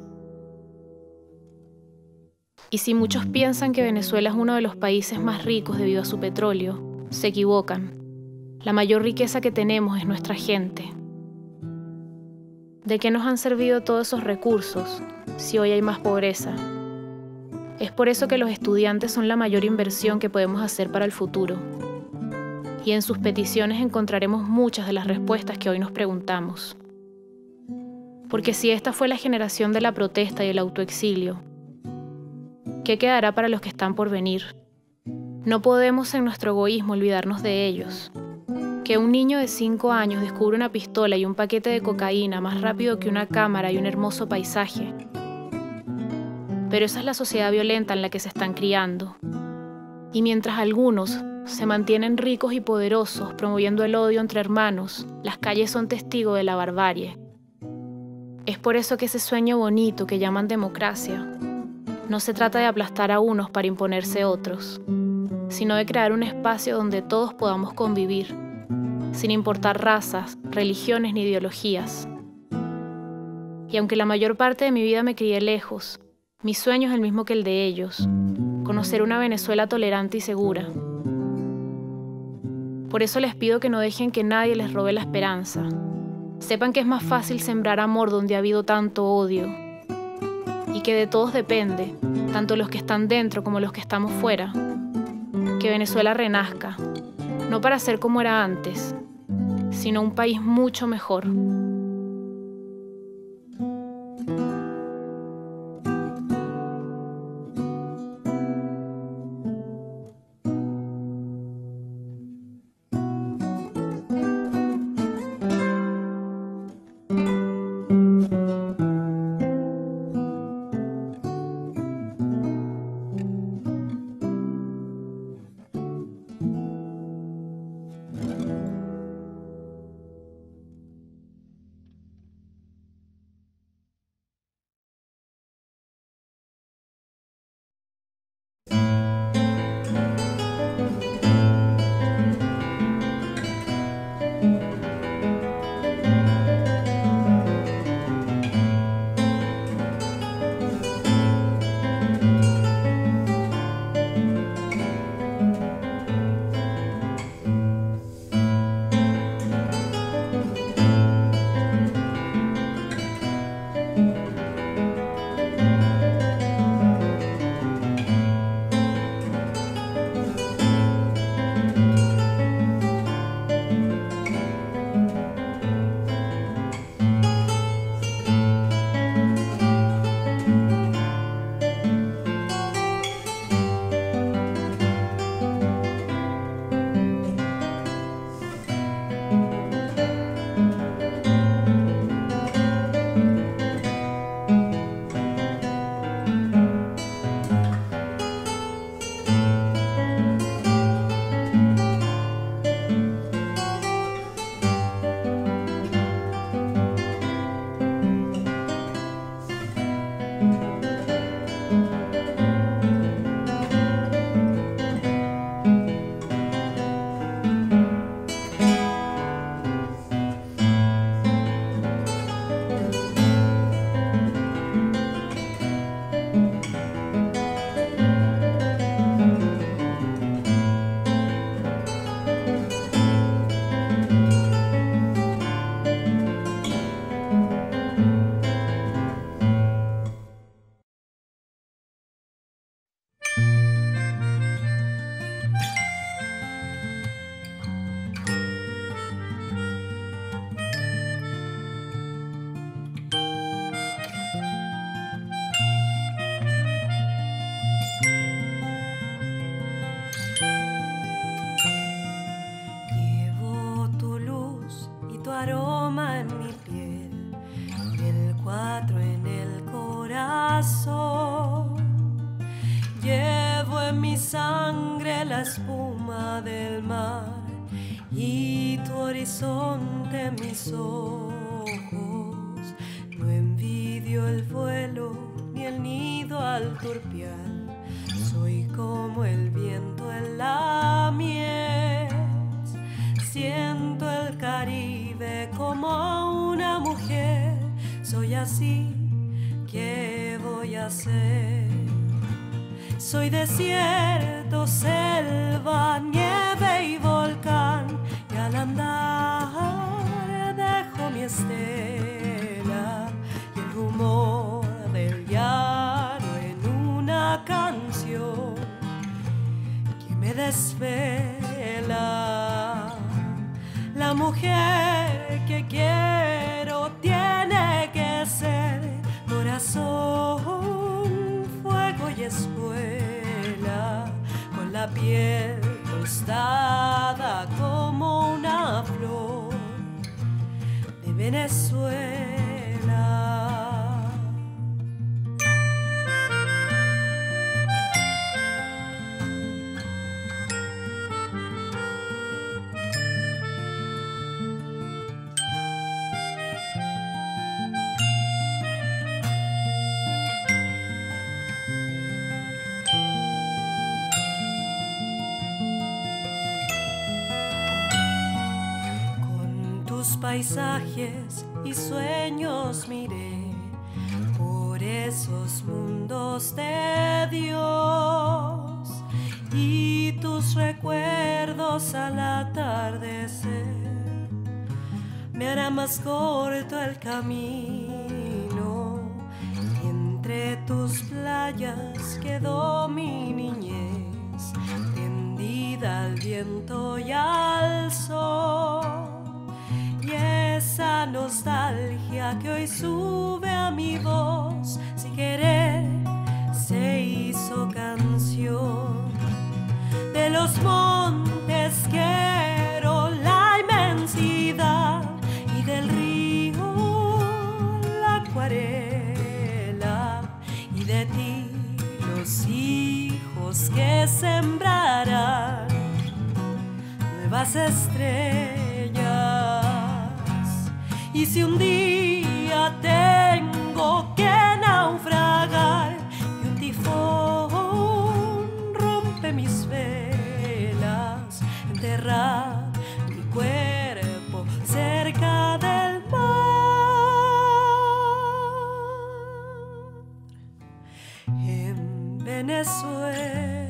Y si muchos piensan que Venezuela es uno de los países más ricos debido a su petróleo, se equivocan. La mayor riqueza que tenemos es nuestra gente. ¿De qué nos han servido todos esos recursos si hoy hay más pobreza? Es por eso que los estudiantes son la mayor inversión que podemos hacer para el futuro. Y en sus peticiones encontraremos muchas de las respuestas que hoy nos preguntamos. Porque si esta fue la generación de la protesta y el autoexilio, ¿qué quedará para los que están por venir? No podemos en nuestro egoísmo olvidarnos de ellos. Que un niño de cinco años descubre una pistola y un paquete de cocaína más rápido que una cámara y un hermoso paisaje. Pero esa es la sociedad violenta en la que se están criando. Y mientras algunos se mantienen ricos y poderosos promoviendo el odio entre hermanos, las calles son testigos de la barbarie. Es por eso que ese sueño bonito que llaman democracia no se trata de aplastar a unos para imponerse otros, sino de crear un espacio donde todos podamos convivir, sin importar razas, religiones ni ideologías. Y aunque la mayor parte de mi vida me crié lejos, mi sueño es el mismo que el de ellos, conocer una Venezuela tolerante y segura. Por eso les pido que no dejen que nadie les robe la esperanza. Sepan que es más fácil sembrar amor donde ha habido tanto odio, y que de todos depende, tanto los que están dentro como los que estamos fuera, que Venezuela renazca, no para ser como era antes, sino un país mucho mejor. Llevo en mis sangre la espuma del mar y tu horizonte mis ojos. No envidio el vuelo ni el nido al turpial, soy como el viento en la miel. Siento el Caribe como una mujer, soy así, ¿qué voy a hacer? Soy desierto, selva, nieve y volcán, y al andar dejo mi estela y el rumor del llano en una canción que me desvela. La mujer que quiero tiene que ser corazón, fuego y espuela, con la piel tostada como una flor de Venezuela. Paisajes y sueños miré por esos mundos de Dios, y tus recuerdos al atardecer me harán más corto el camino. Y entre tus playas quedó mi niñez, tendida al viento y al sol. Y esa nostalgia que hoy sube a mi voz, sin querer se hizo canción. De los montes quiero la inmensidad, y del río la acuarela, y de ti los hijos que sembrarán nuevas estrellas. Y si un día tengo que naufragar y un tifón rompe mis velas, enterrar mi cuerpo cerca del mar en Venezuela.